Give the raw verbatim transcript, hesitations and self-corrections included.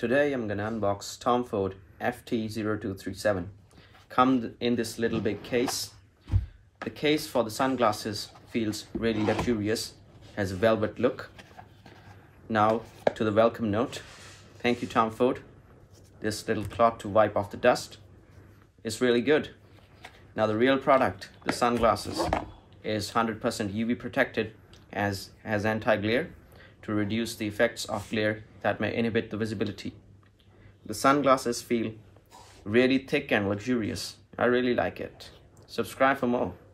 Today I'm gonna unbox Tom Ford F T zero two three seven. Come in this little big case. The case for the sunglasses feels really luxurious, has a velvet look. Now to the welcome note. Thank you, Tom Ford. This little cloth to wipe off the dust is really good. Now the real product, the sunglasses, is one hundred percent U V protected, as has anti-glare to reduce the effects of glare that may inhibit the visibility. The sunglasses feel really thick and luxurious. I really like it. Subscribe for more.